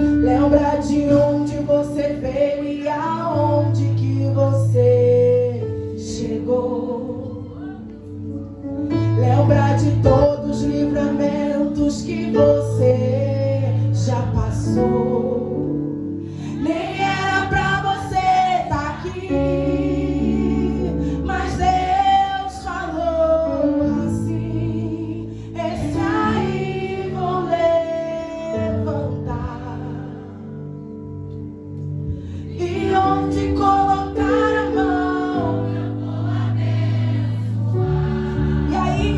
Lembra de onde você veio e aonde que você chegou. Lembra de todos os livramentos que você já passou. Nem era pra você estar aqui, mas Deus falou assim: esse aí vou levantar. E onde colocar a mão, eu vou abençoar. E aí,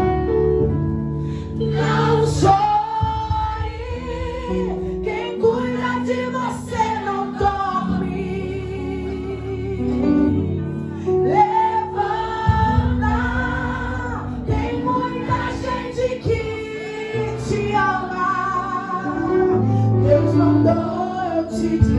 não chore, quem cuida de você não dorme. Levanta, tem muita gente que te ama. Deus mandou eu te dizer.